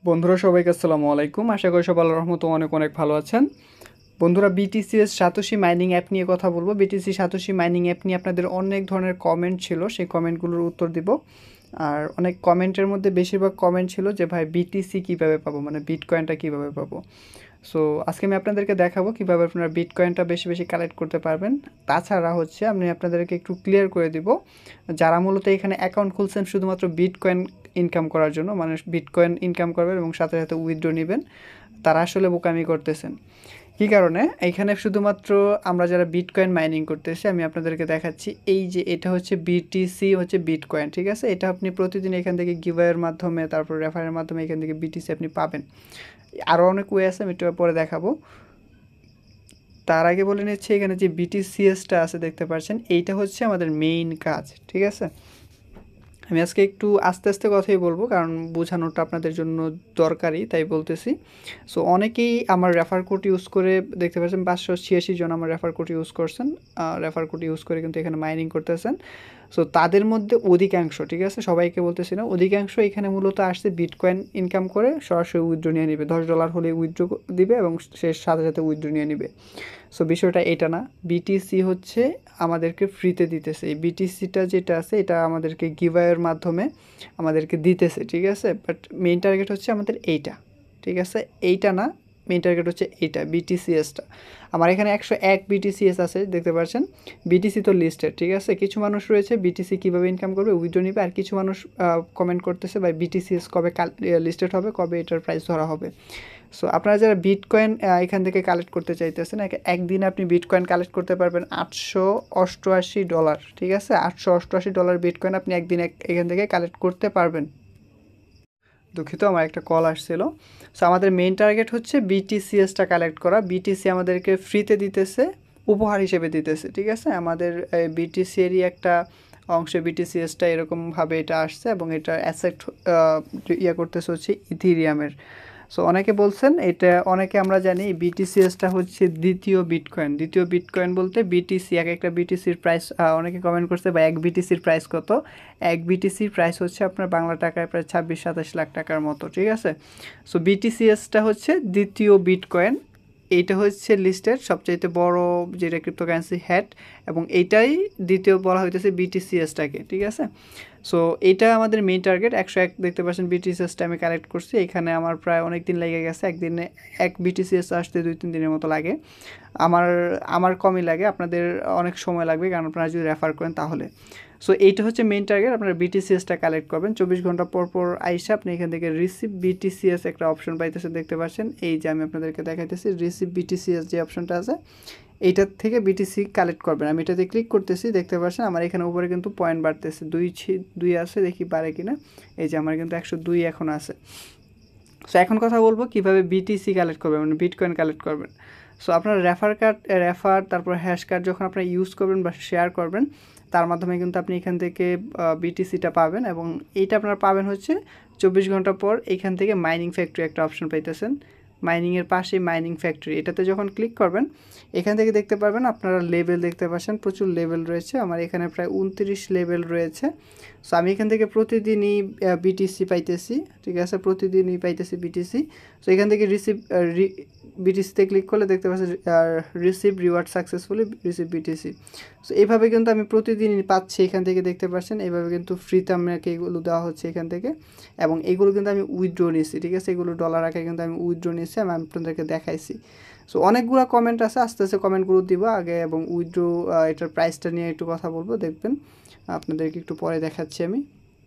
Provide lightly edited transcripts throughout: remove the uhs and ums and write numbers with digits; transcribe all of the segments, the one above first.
বন্ধুরা সবাইকে আসসালামু আলাইকুম। আশা করি সবাই আল্লাহর রহমতে অনেক অনেক ভালো আছেন। বন্ধুরা, বিটিসিএস সাতোশি মাইনিং অ্যাপ নিয়ে কথা বলবো। বিটিসি সাতোশি মাইনিং অ্যাপ নিয়ে আপনাদের অনেক ধরনের কমেন্ট ছিল, সেই কমেন্টগুলোর উত্তর দিব। আর অনেক কমেন্টের মধ্যে বেশিরভাগ কমেন্ট ছিল যে ভাই বিটিসি কীভাবে পাবো, মানে বিটকয়েনটা কীভাবে পাবো। সো আজকে আমি আপনাদেরকে দেখাবো কীভাবে আপনারা বিটকয়েনটা বেশি বেশি কালেক্ট করতে পারবেন। তাছাড়া হচ্ছে আমি আপনাদেরকে একটু ক্লিয়ার করে দিব, যারা মূলত এখানে অ্যাকাউন্ট খুলছেন শুধুমাত্র বিটকয়েন ইনকাম করার জন্য, মানে বিটকয়েন ইনকাম করবেন এবং সাথে সাথে উইথড্র নেবেন, তারা আসলে বোকামি করতেছেন। কী কারণে? এইখানে শুধুমাত্র আমরা যারা বিটকয়েন মাইনিং করতেছি, আমি আপনাদেরকে দেখাচ্ছি। এই যে এটা হচ্ছে বিটিসি, হচ্ছে বিটকয়েন, ঠিক আছে। এটা আপনি প্রতিদিন এখান থেকে গিভওয়ের মাধ্যমে, তারপর রেফারের মাধ্যমে এখান থেকে বিটিসি আপনি পাবেন। আরও অনেক ওয়ে আছে, আমি একটু পরে দেখাবো। তার আগে বলে নিচ্ছি, এখানে যে বিটিসিএসটা আছে দেখতে পাচ্ছেন, এইটা হচ্ছে আমাদের মেইন কাজ, ঠিক আছে। আমি আজকে একটু আস্তে আস্তে কথাই বলবো, কারণ বোঝানোটা আপনাদের জন্য দরকারি, তাই বলতেছি। সো অনেকেই আমার রেফার কোড ইউজ করে, দেখতে পাচ্ছেন 586 জন আমার রেফার কোড ইউজ করছেন। রেফার কোড ইউজ করে কিন্তু এখানে মাইনিং করতেছেন। সো তাদের মধ্যে অধিকাংশ, ঠিক আছে, সবাইকে বলতেছি না, অধিকাংশ এখানে মূলত আসছে বিটকয়েন ইনকাম করে সরাসরি উইথড্র নিয়ে নেবে। $10 হলে উইথড্র দিবে এবং সে সাথে সাথে উইথড্র নিয়ে নেবে। সো বিষয়টা এটা না, বিটিসি হচ্ছে আমাদেরকে ফ্রিতে দিতেছে। এই বিটিসিটা যেটা আছে এটা আমাদেরকে গিভওয়ের মাধ্যমে আমাদেরকে দিতেছে, ঠিক আছে। বাট মেইন টার্গেট হচ্ছে আমাদের এইটা, ঠিক আছে, এইটা না, মেইন টার্গেট হচ্ছে এইটা বিটিসিএসটা। আমার এখানে 101 বিটিসিএস আছে, দেখতে পাচ্ছেন। বিটিসি তো লিস্টেড, ঠিক আছে। কিছু মানুষ রয়েছে বিটিসি কীভাবে ইনকাম করবে, উইথড্র নিবে, আর কিছু মানুষ কমেন্ট করতেছে ভাই বিটিসিএস কবে লিস্টেড হবে, কবে এটার প্রাইস ধরা হবে। সো আপনারা যারা বিটকয়েন এখান থেকে কালেক্ট করতে চাইতেছেন, একদিনে আপনি বিটকয়েন কালেক্ট করতে পারবেন $888, ঠিক আছে। $888 বিটকয়েন আপনি একদিন এখান থেকে কালেক্ট করতে পারবেন। দুঃখিত, আমার একটা কল আসছিল। সো আমাদের মেইন টার্গেট হচ্ছে বিটিসিএসটা কালেক্ট করা। বিটিসি আমাদেরকে ফ্রিতে দিতেছে, উপহার হিসেবে দিতেছে, ঠিক আছে। আমাদের বিটিসিএরই একটা অংশে বিটিসিএসটা এরকমভাবে এটা আসছে এবং এটা অ্যাসেট করতেছে হচ্ছে ইথিরিয়ামের। সো অনেকে বলছেন, এটা অনেকে আমরা জানি বিটিসিএসটা হচ্ছে দ্বিতীয় বিটকয়েন। দ্বিতীয় বিটকয়েন বলতে বিটিসি, একটা বিটিসির প্রাইস, অনেকে কমেন্ট করছে বা এক বিটিসির প্রাইস কত। এক বিটিসির প্রাইস হচ্ছে আপনার বাংলা টাকায় প্রায় 26-27 লাখ টাকার মতো, ঠিক আছে। সো বিটিসিএসটা হচ্ছে দ্বিতীয় বিটকয়েন। এইটা হচ্ছে লিস্টের সবচাইতে বড় যেটা ক্রিপ্টোকারেন্সি হ্যাট, এবং এইটাই দ্বিতীয় বলা হইতেছে বিটিসিএসটাকে, ঠিক আছে। সো এইটা আমাদের মেইন টার্গেট। 101 দেখতে পাচ্ছেন বিটিসিএসটা আমি কালেক্ট করছি। এখানে আমার প্রায় অনেক দিন লেগে গেছে, একদিনে এক বিটিসিএস আসতে 2-3 দিনের মতো লাগে। আমার কমই লাগে, আপনাদের অনেক সময় লাগবে, কারণ আপনারা যদি রেফার করেন তাহলে। সো এইটা হচ্ছে মেইন টার্গেট, আপনারা বিটিসিএসটা কালেক্ট করবেন। 24 ঘন্টা পর পর আইসা আপনি এখান থেকে রিসিভ বিটিসিএস একটা অপশন পাইতেছেন, দেখতে পাচ্ছেন। এই যে আমি আপনাদেরকে দেখাইতেছি রিসিভ বিটিসিএস যে অপশনটা আছে, এইটার থেকে বিটিসি কালেক্ট করবেন। আমি এটাতে ক্লিক করতেছি, দেখতে পাচ্ছেন আমার এখানে উপরে কিন্তু পয়েন্ট বাড়তেছে, 2 আছে, দেখি বাড়ে কিনা। এই যে আমার কিন্তু 102 এখন আছে। সো এখন কথা বলবো কিভাবে বিটিসি কালেক্ট করবেন, মানে বিটকয়েন কালেক্ট করবেন। সো আপনার রেফার তারপর হ্যাশ কার্ড যখন আপনারা ইউজ করবেন বা শেয়ার করবেন, তার মাধ্যমে কিন্তু আপনি এখান থেকে বিটিসিটা পাবেন। এবং এইটা আপনারা পাবেন হচ্ছে 24 ঘন্টা পর। এইখান থেকে মাইনিং ফ্যাক্টরি একটা অপশন পাইতেছেন, মাইনিংয়ের পাশে মাইনিং ফ্যাক্টরি, এটাতে যখন ক্লিক করবেন এখান থেকে দেখতে পারবেন আপনারা লেভেল দেখতে পাচ্ছেন, প্রচুর লেভেল রয়েছে। আমার এখানে প্রায় 29 লেভেল রয়েছে। সো আমি এখান থেকে প্রতিদিনই বিটিসি পাইতেছি, ঠিক আছে, প্রতিদিনই পাইতেছি বিটিসি। সো এখান থেকে বিটিসিতে ক্লিক করলে দেখতে পাচ্ছি receive reward successfully receive BTC. So এইভাবে কিন্তু আমি প্রতিদিনই পাচ্ছি, এখান থেকে দেখতে পাচ্ছেন। এইভাবে কিন্তু ফ্রিতে আমাকে এগুলো দেওয়া হচ্ছে এখান থেকে, এবং এইগুলো কিন্তু আমি উইথড্র নিয়েছি, ঠিক আছে। এগুলো ডলার আকারে কিন্তু আমি উইথড্র নিয়েছি, আমি আপনাদেরকে দেখাইছি। সো অনেকগুলো কমেন্ট আছে, আস্তে আস্তে কমেন্টগুলো দিব আগে, এবং উইথড্র এটার প্রাইসটা নিয়ে একটু কথা বলবো, দেখবেন। আপনাদেরকে একটু পরে দেখাচ্ছি আমি।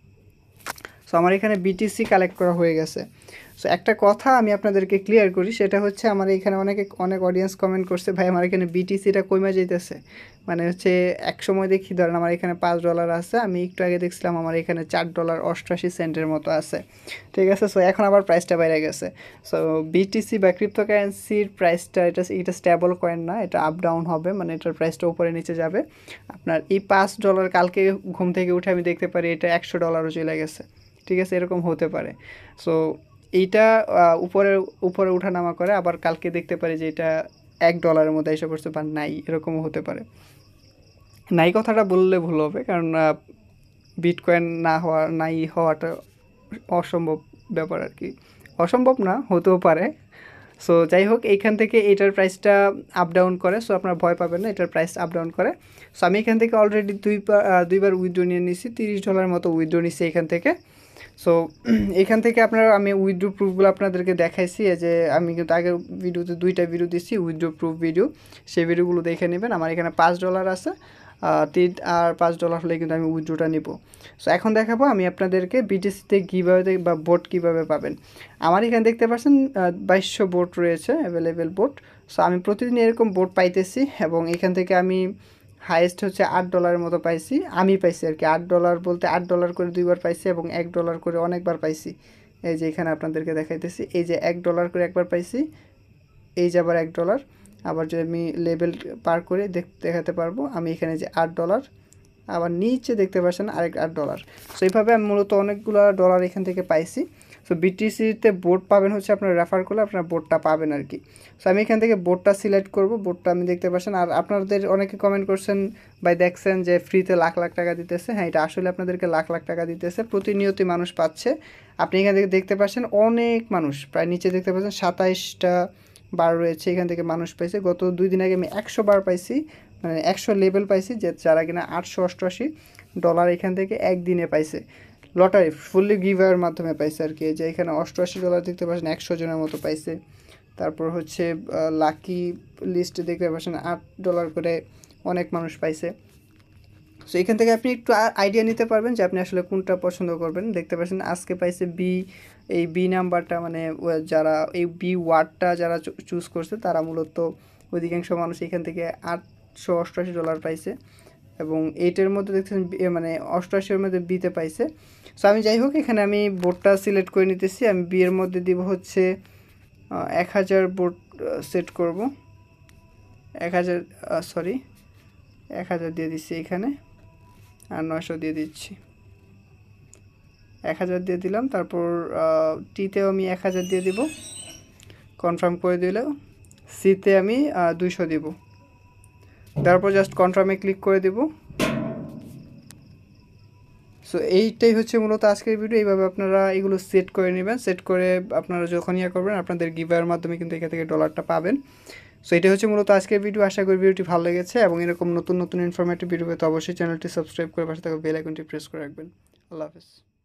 সো আমার এখানে বিটিসি কালেক্ট করা হয়ে গেছে। সো একটা কথা আমি আপনাদেরকে ক্লিয়ার করি, সেটা হচ্ছে আমার এখানে অনেক অডিয়েন্স কমেন্ট করছে, ভাই আমার এখানে বিটিসিটা কমে যাইতেছে। মানে হচ্ছে এক সময় দেখি, ধরেন আমার এখানে $5 আছে, আমি একটু আগে দেখছিলাম আমার এখানে $4.88 মতো আছে, ঠিক আছে। সো এখন আবার প্রাইসটা বেড়ে গেছে। সো বিটিসি বা ক্রিপ্টোকারেন্সির প্রাইসটা এটা স্টেবল কয়েন না, এটা আপ ডাউন হবে, মানে এটার প্রাইসটা উপরে নিচে যাবে। আপনার এই $5 কালকে ঘুম থেকে উঠে আমি দেখতে পারি এটা $100 চলে গেছে, ঠিক আছে, এরকম হতে পারে। সো এইটা উপরে উঠানামা করে, আবার কালকে দেখতে পারি যে এটা $1 মধ্যে এসে পড়ছে, বা নাই, এরকমও হতে পারে। নাই কথাটা বললে ভুল হবে, কারণ বিটকয়েন নাই হওয়াটা অসম্ভব, ব্যাপার আর কি, অসম্ভব না, হতেও পারে। সো যাই হোক, এইখান থেকে এটার প্রাইসটা আপ ডাউন করে, সো আপনারা ভয় পাবেন না, এটার প্রাইস আপ ডাউন করে। সো আমি এখান থেকে অলরেডি দুইবার উইথড্র নিয়ে নিছি, $30 মতো উইথড্র নিছি এখান থেকে। সো এখান থেকে আমি উইথড্র প্রুফগুলো আপনাদেরকে দেখাইছি, যে আমি কিন্তু আগের ভিডিওতে 2টা ভিডিও দিচ্ছি উইথড্র প্রুফ ভিডিও, সেই ভিডিওগুলো দেখে নেবেন। আমার এখানে $5 আছে, আর $5 হলে কিন্তু আমি উইথড্রটা নিব। সো এখন দেখাবো আমি আপনাদেরকে বিটিসিতে কীভাবে বা বোট কীভাবে পাবেন। আমার এখানে দেখতে পাচ্ছেন 2200 বোট রয়েছে, অ্যাভেলেবেল বোট। সো আমি প্রতিদিন এরকম বোট পাইতেছি, এবং এখান থেকে আমি হাইয়েস্ট হচ্ছে $8 মতো পাইছি, আমি পাইছি আর কি। $8 বলতে $8 করে 2বার পাইছি, এবং $1 করে অনেকবার পাইছি। এই যে এখানে আপনাদেরকে দেখাইতেছি, এই যে $1 করে একবার পাইছি, এই যে আবার $1। আবার যদি আমি লেভেল পার করে দেখাতে পারবো, আমি এখানে যে $8, আবার নিচে দেখতে পাচ্ছেন আরেক $8। সো এইভাবে আমি মূলত অনেকগুলো ডলার এখান থেকে পাইছি। সো বিটিসিতে বোট পাবেন হচ্ছে আপনার রেফার করলে আপনার বোটটা পাবেন আর কি। সো আমি এখান থেকে বোটটা সিলেক্ট করব, বোটটা আমি দেখতে পাচ্ছেন। আর আপনাদের অনেকে কমেন্ট করছেন বা দেখছেন যে ফ্রিতে লাখ লাখ টাকা দিতেছে। হ্যাঁ, এটা আসলে আপনাদেরকে লাখ লাখ টাকা দিতেছে, প্রতিনিয়তই মানুষ পাচ্ছে। আপনি এখান থেকে দেখতে পাচ্ছেন অনেক মানুষ, প্রায় নিচে দেখতে পাচ্ছেন 27টা বার রয়েছে, এখান থেকে মানুষ পাইছে। গত 2 দিন আগে আমি 100 বার পাইছি, মানে 100 লেভেল পাইছি, যে যারা কিনা $888 এখান থেকে একদিনে পাইছে, লটারি ফুললি গিভারের মাধ্যমে পাইছে আর কি। যে এখানে $88 দেখতে পাচ্ছেন 100 জনের মতো পাইছে। তারপর হচ্ছে লাকি লিস্টে দেখতে পাচ্ছেন $8 করে অনেক মানুষ পাইছে। সো এখান থেকে আপনি একটু আইডিয়া নিতে পারবেন যে আপনি আসলে কোনটা পছন্দ করবেন। দেখতে পাচ্ছেন আজকে পাইছে এই বি নাম্বারটা, মানে যারা এই বি ওয়ার্ডটা যারা চুজ করছে তারা মূলত অধিকাংশ মানুষ এখান থেকে $888 পাইছে, এবং এইটার মধ্যে দেখছেন মানে 88-এর মধ্যে বিতে পাইছে। সো আমি যাই হোক, এখানে আমি বোর্ডটা সিলেক্ট করে নিতেছি। আমি বি এর মধ্যে দিব হচ্ছে 1000 বোর্ড সেট করব, 1000 দিয়ে দিচ্ছি এখানে, আর 900 দিয়ে দিচ্ছি, 1000 দিয়ে দিলাম। তারপর টিতেও আমি 1000 দিয়ে দিব, কনফার্ম করে দিলেও। সিতে আমি 200 দিব, তারপর জাস্ট কনফার্মে ক্লিক করে দেব। সো এইটাই হচ্ছে মূলত আজকের ভিডিও। এইভাবে আপনারা এগুলো সেট করে নেবেন, সেট করে আপনারা যখন করবেন আপনাদের গিভারের মাধ্যমে কিন্তু এখান থেকে ডলারটা পাবেন। সো এটাই হচ্ছে মূলত আজকের ভিডিও। আশা করি ভিডিওটি ভালো লেগেছে, এবং এরকম নতুন নতুন ইনফরমেটিভ ভিডিও পেতে অবশ্যই চ্যানেলটি সাবস্ক্রাইব করে পাশে থাকা বেল আইকনটি প্রেস করে রাখবেন। আল্লাহ হাফেজ।